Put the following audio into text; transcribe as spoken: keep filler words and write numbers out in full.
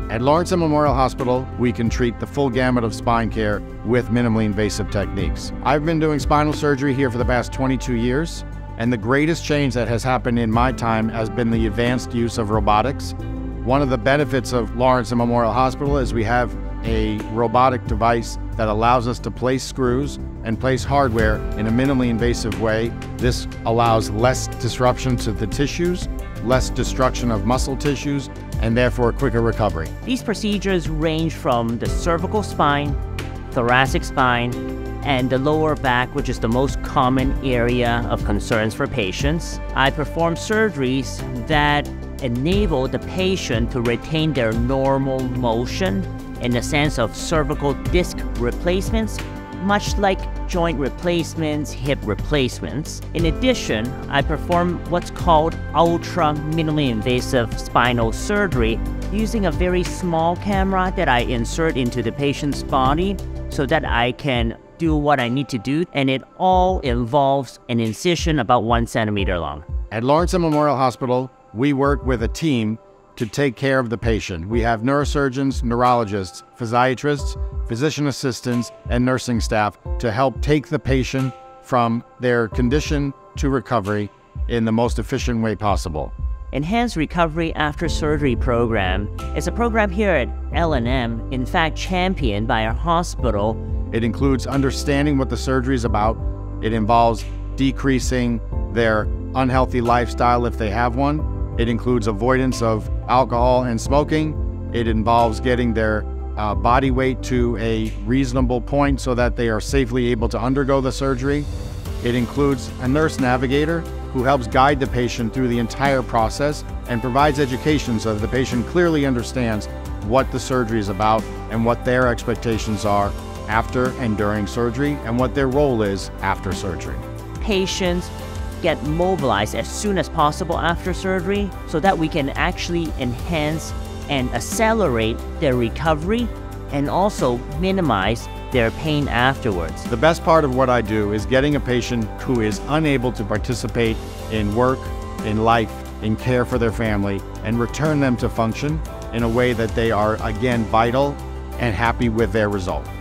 At Lawrence Memorial Hospital, we can treat the full gamut of spine care with minimally invasive techniques. I've been doing spinal surgery here for the past twenty-two years, and the greatest change that has happened in my time has been the advanced use of robotics. One of the benefits of Lawrence Memorial Hospital is we have a robotic device that allows us to place screws and place hardware in a minimally invasive way. This allows less disruption to the tissues, less destruction of muscle tissues, and therefore quicker recovery. These procedures range from the cervical spine, thoracic spine, and the lower back, which is the most common area of concerns for patients. I perform surgeries that enable the patient to retain their normal motion in the sense of cervical disc replacements, much like joint replacements, hip replacements. In addition, I perform what's called ultra minimally invasive spinal surgery using a very small camera that I insert into the patient's body so that I can do what I need to do, and it all involves an incision about one centimeter long. At Lawrence Memorial Hospital, we work with a team to take care of the patient. We have neurosurgeons, neurologists, physiatrists, physician assistants, and nursing staff to help take the patient from their condition to recovery in the most efficient way possible. Enhanced Recovery After Surgery program is a program here at L and M, in fact championed by our hospital. It includes understanding what the surgery is about. It involves decreasing their unhealthy lifestyle if they have one. It includes avoidance of alcohol and smoking. It involves getting their uh, body weight to a reasonable point so that they are safely able to undergo the surgery. It includes a nurse navigator who helps guide the patient through the entire process and provides education so that the patient clearly understands what the surgery is about and what their expectations are after and during surgery and what their role is after surgery. Patients get mobilized as soon as possible after surgery so that we can actually enhance and accelerate their recovery and also minimize their pain afterwards. The best part of what I do is getting a patient who is unable to participate in work, in life, in care for their family, and return them to function in a way that they are again vital and happy with their result.